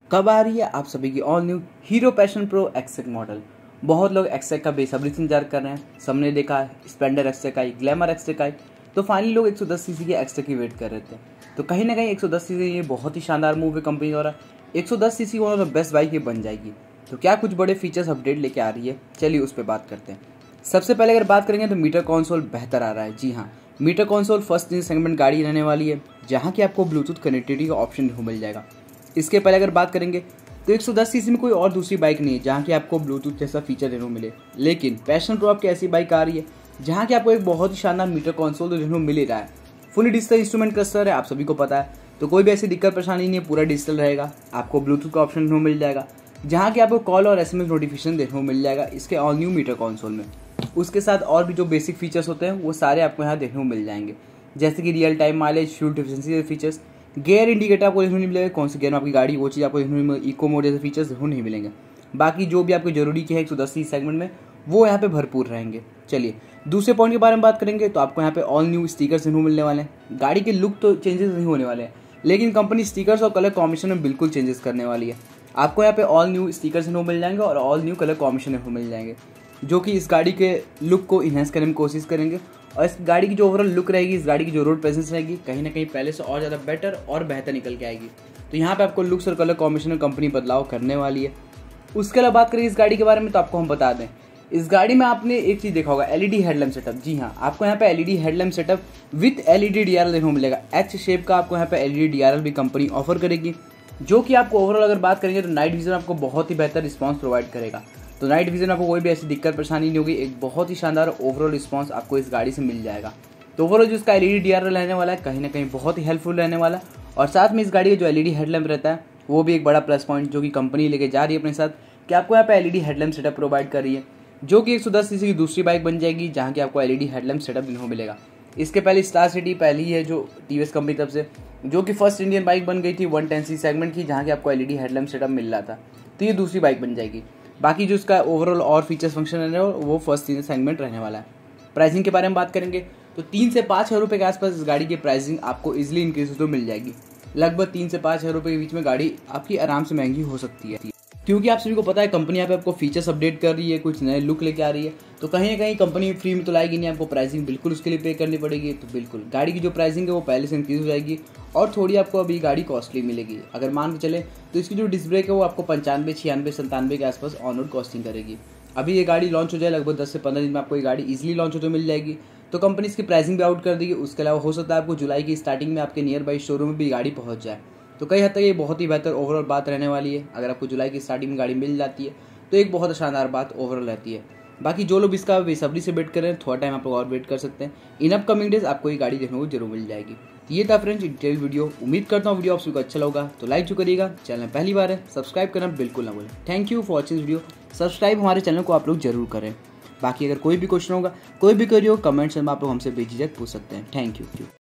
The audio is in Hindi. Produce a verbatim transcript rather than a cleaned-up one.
कब आ रही है आप सभी की all new Hero Passion Pro Xtec model. बहुत लोग एक्सेक का बेसब्री से इंतजार कर रहे हैं। सबने देखा स्प्लेंडर एक्सेक आई, ग्लैमर एक्सेक आई, तो फाइनली लोग एक सौ दस सीसी के एक्सेक की वेट कर रहे थे। तो कहीं ना कहीं एक सौ दस सीसी ये बहुत ही शानदार मूव है कंपनी द्वारा। एक सौ दस cc one of the best bike ये बन जाएगी। तो क्या कुछ बड़े फीचर्स अपडेट लेके आ रही है, चलिए उस पर बात करते हैं। सबसे पहले अगर बात करेंगे तो मीटर कंसोल बेहतर आ रहा है। जी हाँ, मीटर कंसोल फर्स्ट सेगमेंट गाड़ी रहने वाली है, जहाँ की आपको ब्लूटूथ कनेक्टिविटी का ऑप्शन मिल जाएगा। इसके पहले अगर बात करेंगे तो एक सौ दस सीसी में कोई और दूसरी बाइक नहीं है जहाँ की आपको ब्लूटूथ जैसा फीचर देखने को मिले। लेकिन पैशन प्रो आपकी ऐसी बाइक आ रही है जहाँ की आपको एक बहुत ही शानदार मीटर कंसोल तो देखने को मिल ही रहा है। फुली डिजिटल इंस्ट्रूमेंट क्लस्टर है, आप सभी को पता है, तो कोई भी ऐसी दिक्कत परेशानी नहीं है, पूरा डिजिटल रहेगा। आपको ब्लूटूथ का ऑप्शन देखने को मिल जाएगा, जहाँ की आपको कॉल और एसएमएस नोटिफिकेशन देखने को मिल जाएगा इसके ऑल न्यू मीटर कंसोल में। उसके साथ और भी जो बेसिक फीचर्स होते हैं वो सारे आपको यहाँ देखने को मिल जाएंगे, जैसे कि real time mileage, fuel efficiency features, gear indicator आपको देखने नहीं मिलेगा, कौन सी गियर में आपकी गाड़ी, वो चीज़ आपको देखने नहीं मिलेगी, इको मोड जैसे फीचर्स देखने नहीं मिलेंगे। बाकी जो भी आपको जरूरी के है एक सौ दस सीसी सेगमेंट में वो यहाँ पे भरपूर रहेंगे। चलिए दूसरे पॉइंट के बारे में बात करेंगे तो आपको यहाँ पे ऑल न्यू स्टिकर्स देखने मिलने वाले हैं। गाड़ी के लुक तो चेंजेस नहीं होने वाले हैं, लेकिन कंपनी स्टिकर्स और कलर कॉम्बिनेशन में बिल्कुल चेंजेस करने वाली है। आपको यहाँ पे ऑल न्यू स्टिकर्स देखने मिल जाएंगे और ऑल न्यू कलर कॉम्बिनेशन देखने मिल जाएंगे, जो कि इस गाड़ी के लुक को इन्हेंस करने में कोशिश करेंगे। और इस गाड़ी की जो ओवरऑल लुक रहेगी, इस गाड़ी की जो रोड प्रेजेंस रहेगी, कहीं ना कहीं पहले से और ज़्यादा बेटर और बेहतर निकल के आएगी। तो यहाँ पे आपको लुक्स और कलर कॉम्बिनेशन में कंपनी बदलाव करने वाली है। उसके अलावा बात करें इस गाड़ी के बारे में तो आपको हम बता दें, इस गाड़ी में आपने एक चीज़ देखा होगा, एलईडी हेडलैम्प सेटअप। जी हाँ, आपको यहाँ पे LED headlamp setup with LED DRL देखने को मिलेगा। एच शेप का आपको यहाँ पे एलईडी डीआरएल भी कंपनी ऑफर करेगी, जो कि आपको ओवरऑल अगर बात करेंगे तो नाइट विजन आपको बहुत ही बेहतर रिस्पॉन्स प्रोवाइड करेगा। तो नाइट विजन आपको कोई भी ऐसी दिक्कत परेशानी नहीं होगी, एक बहुत ही शानदार ओवरऑल रिस्पॉन्स आपको इस गाड़ी से मिल जाएगा। तो ओवरऑल जो इसका एलईडी डीआरएल रहने वाला है कहीं ना कहीं बहुत ही हेल्पफुल रहने वाला है। और साथ में इस गाड़ी का जो एलईडी हेडलैम्प रहता है वो भी एक बड़ा प्लस पॉइंट जो कि कंपनी लेके जा रही है अपने साथ, कि आपको यहाँ पे एलईडी हेडलैम्प सेटअप प्रोवाइड कर रही है, जो कि एक सौ दस सीसी की दूसरी बाइक बन जाएगी जहाँ की आपको एलईडी हेडलैम्प सेटअप देखने को मिलेगा। इसके पहले स्टार सिटी पहली है जो टीवीएस कंपनी तरफ से, जो कि फर्स्ट इंडियन बाइक बन गई थी वन टेन सी सेगमेंट की, जहाँ की आपको एलईडी हेडलैम्प सेटअप मिल रहा था। तो ये दूसरी बाइक बन जाएगी। बाकी जो इसका ओवरऑल और फीचर्स फंक्शन रहने वाला वो फर्स्ट सेगमेंट रहने वाला है। प्राइसिंग के बारे में बात करेंगे तो तीन से पाँच हज़ार रुपये के आसपास इस गाड़ी की प्राइसिंग आपको इजीली इंक्रीज तो मिल जाएगी। लगभग तीन से पाँच हज़ार रुपये के बीच में गाड़ी आपकी आराम से महंगी हो सकती है, क्योंकि आप सभी को पता है कंपनी यहाँ पे आपको फीचर्स अपडेट कर रही है, कुछ नए लुक लेके आ रही है। तो कहीं ना कहीं कंपनी फ्री में तो लाएगी नहीं, आपको प्राइसिंग बिल्कुल उसके लिए पे करनी पड़ेगी। तो बिल्कुल गाड़ी की जो प्राइसिंग है वो पहले से इंक्रीज हो जाएगी और थोड़ी आपको अभी गाड़ी कॉस्टली मिलेगी। अगर मान के चले तो इसकी जो डिस्क ब्रेक है वो आपको पंचानवे छियानवे संतानवे के आसपास ऑन रोड कॉस्टिंग करेगी। अभी ये गाड़ी लॉन्च हो जाए लगभग दस से पंद्रह दिन में आपको ये गाड़ी ईजिली लॉन्च होते मिल जाएगी, तो कंपनी इसकी प्राइसिंग भी आउट कर देगी। उसके अलावा हो सकता है आपको जुलाई की स्टार्टिंग में आपके नियर बाई शोरूम में भी गाड़ी पहुँच जाए। तो कई हद तक ये बहुत ही बेहतर ओवरऑल बात रहने वाली है। अगर आपको जुलाई की स्टार्टिंग में गाड़ी मिल जाती है तो एक बहुत शानदार बात ओवरऑल रहती है। बाकी जो लोग इसका बेसब्री से वेट कर रहे हैं, थोड़ा टाइम आप लोग और वेट कर सकते हैं। इन अपकमिंग डेज आपको ये गाड़ी देखने को जरूर मिल जाएगी। ये था फ्रेंड्स डिटेल वीडियो। उम्मीद करता हूँ वीडियो आप सबको अच्छा लगा, तो लाइक जो करिएगा, चैनल पहली बार है सब्सक्राइब करना बिल्कुल ना भूलें। Thank you for watching video. Subscribe हमारे चैनल को आप लोग जरूर करें। बाकी अगर कोई भी क्वेश्चन होगा, कोई भी क्वेरी हो, कमेंट्स में आप लोग हमसे बेझिझक पूछ सकते हैं। Thank you.